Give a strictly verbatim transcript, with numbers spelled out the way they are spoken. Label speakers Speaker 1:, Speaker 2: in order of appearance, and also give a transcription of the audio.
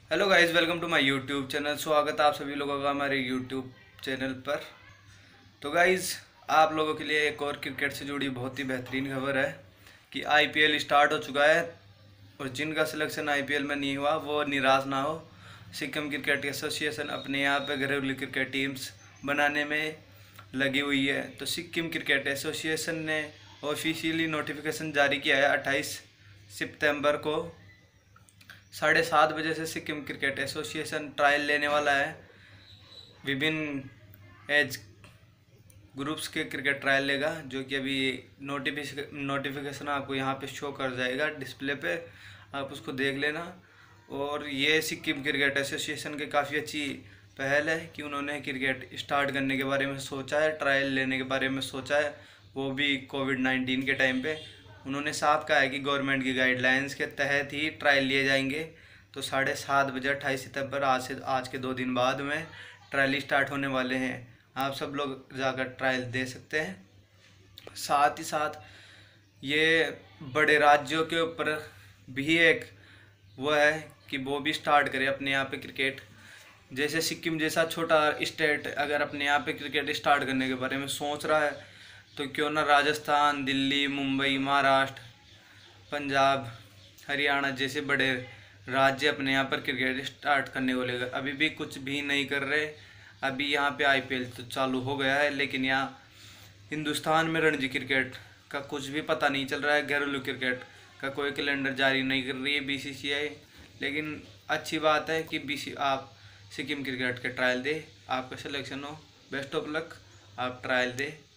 Speaker 1: Hello guys, welcome to my YouTube channel. स्वागत है आप सभी लोगों का हमारे यूट्यूब चैनल पर। तो गाइस, आप लोगों के लिए एक और क्रिकेट से जुड़ी बहुत ही बेहतरीन खबर है कि आईपीएल स्टार्ट हो चुका है और जिनका सिलेक्शन आईपीएल में नहीं हुआ वो निराश ना हो। सिक्किम क्रिकेट एसोसिएशन अपने यहाँ पे घरेलू क्रिकेट टीम्स बनाने में लगी हुई है। तो सिक्किम क्रिकेट एसोसिएशन ने ऑफिशियली नोटिफिकेशन जारी किया है अट्ठाईस सितंबर को साढ़े सात बजे से। सिक्किम क्रिकेट एसोसिएशन ट्रायल लेने वाला है। विभिन्न एज ग्रुप्स के क्रिकेट ट्रायल लेगा, जो कि अभी नोटिफिकेशन नोटिफिकेशन आपको यहाँ पे शो कर जाएगा डिस्प्ले पे, आप उसको देख लेना। और ये सिक्किम क्रिकेट एसोसिएशन की काफ़ी अच्छी पहल है कि उन्होंने क्रिकेट स्टार्ट करने के बारे में सोचा है, ट्रायल लेने के बारे में सोचा है, वो भी कोविड नाइन्टीन के टाइम पे। उन्होंने साफ कहा है कि गवर्नमेंट की गाइडलाइंस के तहत ही ट्रायल लिए जाएंगे। तो साढ़े सात बजे अट्ठाईस सितंबर आज से आज के दो दिन बाद में ट्रायल स्टार्ट होने वाले हैं। आप सब लोग जाकर ट्रायल दे सकते हैं। साथ ही साथ ये बड़े राज्यों के ऊपर भी एक वो है कि वो भी स्टार्ट करे अपने यहाँ पे क्रिकेट। जैसे सिक्किम जैसा छोटा स्टेट अगर अपने यहाँ पे क्रिकेट स्टार्ट करने के बारे में सोच रहा है, तो क्यों ना राजस्थान, दिल्ली, मुंबई, महाराष्ट्र, पंजाब, हरियाणा जैसे बड़े राज्य अपने यहाँ पर क्रिकेट स्टार्ट करने को लेकर अभी भी कुछ भी नहीं कर रहे। अभी यहाँ पे आईपीएल तो चालू हो गया है, लेकिन यहाँ हिंदुस्तान में रणजी क्रिकेट का कुछ भी पता नहीं चल रहा है। घरेलू क्रिकेट का कोई कैलेंडर जारी नहीं कर रही है बीसीसीआई। लेकिन अच्छी बात है कि बीसी आप सिक्किम क्रिकेट के ट्रायल दे, आपका सिलेक्शन हो। बेस्ट ऑफ लक, आप ट्रायल दे।